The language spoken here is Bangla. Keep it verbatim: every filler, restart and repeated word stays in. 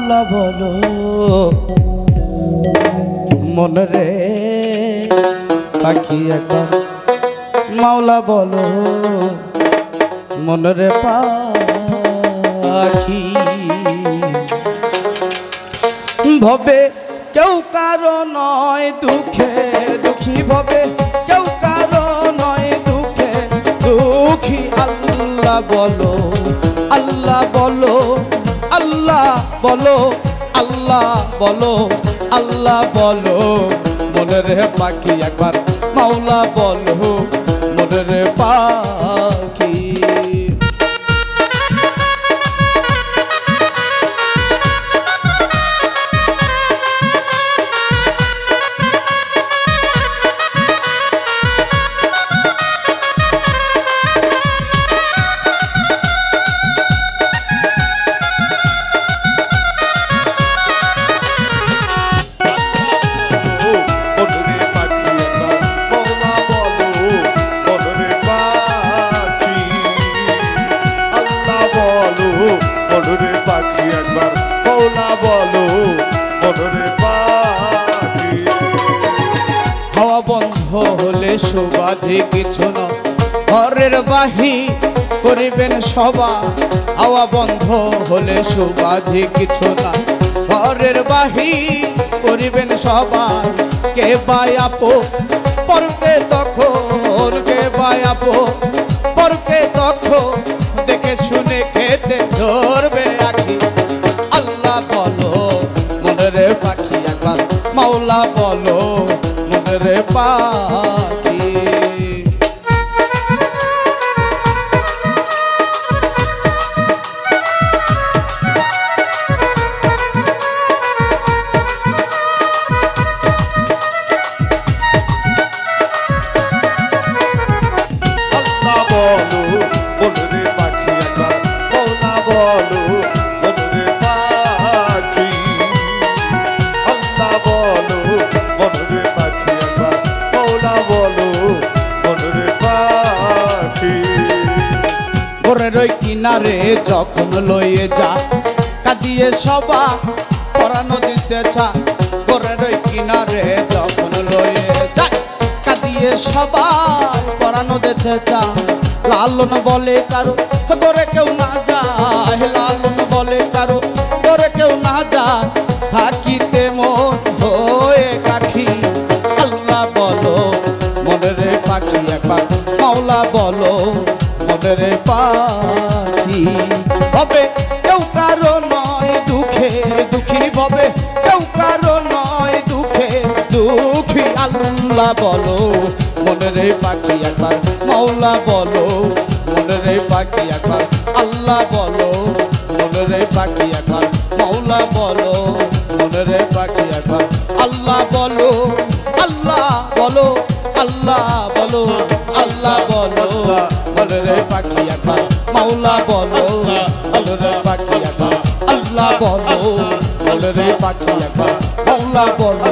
আল্লাহ বলো মন রে পাখি একবার মাওলা বলো মন রে পাখি ভবে কেউ কারো নয় দুঃখের দুঃখী ভবে কেউ কারো নয় দুঃখের দুঃখী আল্লাহ বলো আল্লাহ বলো আল্লাহ বলো আল্লাহ বলো আল্লাহ বলো মনে রে পাখি একবার মাওলা বলো মনে রে পাখি হাওয়া বন্ধ হলে সুবাদে কিছু না ঘরের বাহি করিবেন সবা হাওয়া বন্ধ হলে সুবাদে কিছু না ঘরের বাহি করিবেন সবাই কে বায়াপো পরকে তখন কে বায়াপো পরকে তখন দেখে শুনে খেতে ধরবে আখি আল্লাহ বলো মনে রে পাখি একবার মাওলা বলো মনে রে পাখি আল্লাহ বলো মনে রে পাখি একবার মাওলা বলো মনে রে পাখি আল্লাহ বলো মনে রে পাখি একবার মাওলা বলো মনে রে পাখি ঘরের ওই কিনারে যখন লইয়ে যা কাঁদিয়ে সবা পরানো দিতে চা ঘরের ওই কিনারে যখন লইয়ে যা কাঁদিয়ে সবাই পরানো দিতে চা লালন বলে কারো তোরে কেউ না যায় লালন বলে কারো তোরে কেউ না যায় থাকিতে মন হয়ে কাখি আল্লাহ বলো মনে রে পাখি একবার মাওলা বলো মনে রে পাখি হবে কেউ কারো নয় দুঃখে দুঃখী হবে কেউ কারো নয় দুঃখে দুঃখী আল্লাহ বলো মনে রে পাখি একবার মাওলা বলো মনে রে পাখি একবার আল্লাহ বলো মনে রে পাখি একবার মাওলা বলো মনে রে পাখি একবার আল্লাহ বলো আল্লাহ বলো আল্লাহ বলো আল্লাহ বলো মনে রে পাখি একবার মাওলা বলো মনে রে পাখি একবার আল্লাহ বলো মনে রে পাখি একবার মাওলা বলো